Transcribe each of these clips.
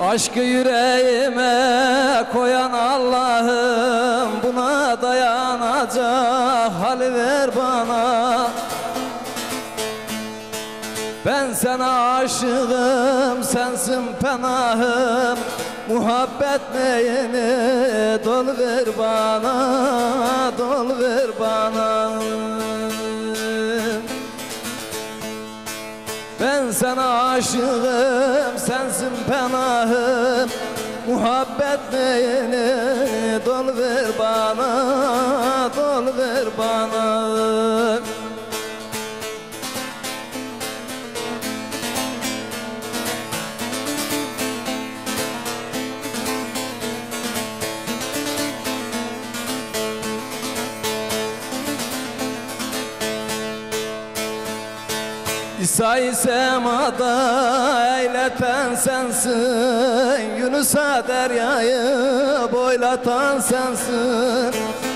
Aşkı yüreğime koyan Allah'ım, buna dayanacak hali ver bana. Ben sana aşığım, sensin penahım, muhabbet neyini dol ver bana, dol ver bana. Ben sana aşığım, sensin penahım, muhabbet neyini dol ver bana, dol ver bana. İsa'yı semada eyleten sensin, Yunus'a deryayı boylatan sensin.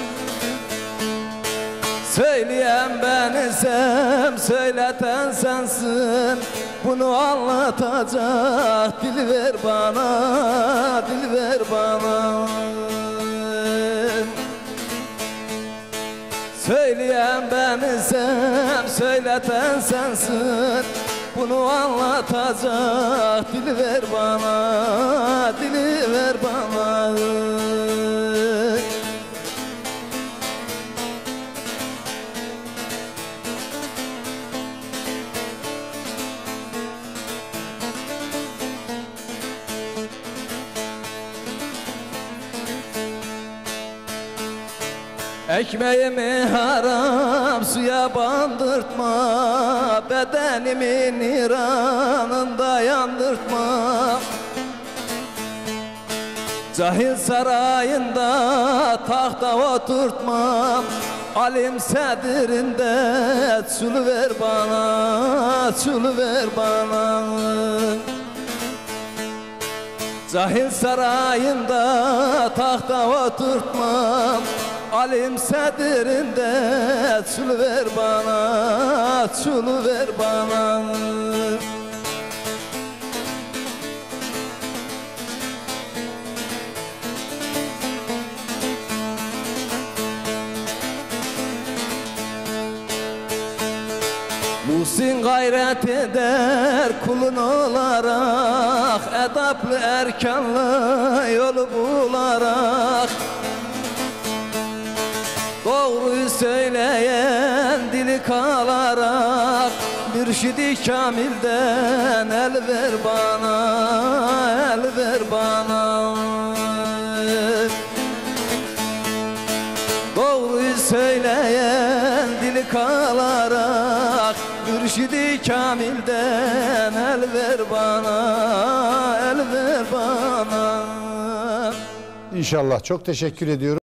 Söyleyen ben isem, söyleten sensin, bunu anlatacak dil ver bana, dil ver bana. Söyleyen ben isem, söyleten sensin, bunu anlatacak dili ver bana, dili ver bana. Ekmeğimi haram suya bandırtma, bedenimin niranında yandırtma. Cahil sarayında tahta oturtma, alim sedirinde çulu ver bana, çulu ver bana. Cahil sarayında tahta oturtma, alim sedirinde çulu ver bana, çulu ver bana. Muhsin gayret eder kulun olarak, edaplı erkanlı yolu bularak. Doğruyu söyleyen dili kalarak, mürşidi kamilden el ver bana, el ver bana. Doğruyu söyleyen dili kalarak, mürşidi kamilden el ver bana, el ver bana. İnşallah. Çok teşekkür ediyorum.